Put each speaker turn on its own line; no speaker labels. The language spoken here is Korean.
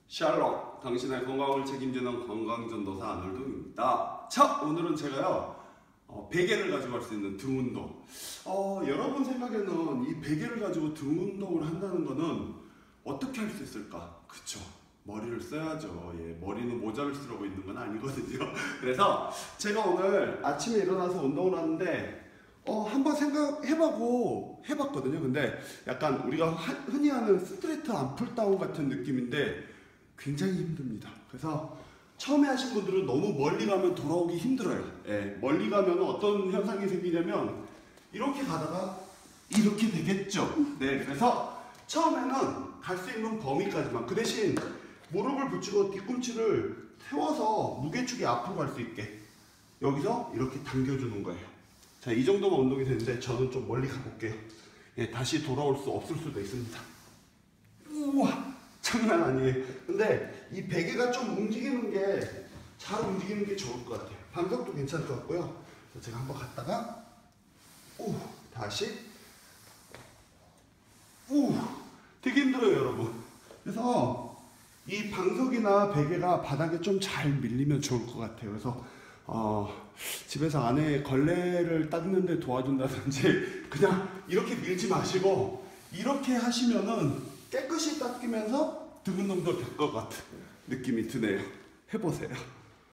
샬롬, 당신의 건강을 책임지는 건강전도사 아놀드입니다. 자, 오늘은 제가요 베개를 가지고 할 수 있는 등 운동. 여러분 생각에는 이 베개를 가지고 등 운동을 한다는 거는 어떻게 할 수 있을까? 그쵸? 머리를 써야죠. 예, 머리는 모자를 쓰려고 있는 건 아니거든요. 그래서 제가 오늘 아침에 일어나서 운동을 하는데 한번 해봤거든요. 근데 약간 우리가 흔히 하는 스트레이트 암풀다운 같은 느낌인데 굉장히 힘듭니다. 그래서 처음에 하신 분들은 너무 멀리 가면 돌아오기 힘들어요. 예, 멀리 가면 어떤 현상이 생기냐면 이렇게 가다가 이렇게 되겠죠. 네, 그래서 처음에는 갈 수 있는 범위까지만, 그 대신 무릎을 붙이고 뒤꿈치를 세워서 무게축이 앞으로 갈 수 있게 여기서 이렇게 당겨주는 거예요. 자, 이 정도만 운동이 되는데 저는 좀 멀리 가볼게요. 예, 다시 돌아올 수 없을 수도 있습니다. 우와, 장난 아니에요. 근데 이 베개가 좀 움직이는 게, 잘 움직이는 게 좋을 것 같아요. 방석도 괜찮을 것 같고요. 제가 한번 갔다가 다시 되게 힘들어요, 여러분. 그래서 이 방석이나 베개가 바닥에 좀 잘 밀리면 좋을 것 같아요. 그래서 집에서 아내 걸레를 닦는데 도와준다든지 그냥 이렇게 밀지 마시고 이렇게 하시면은 깨끗이 닦이면서 등 운동도 될 것 같은 느낌이 드네요. 해보세요.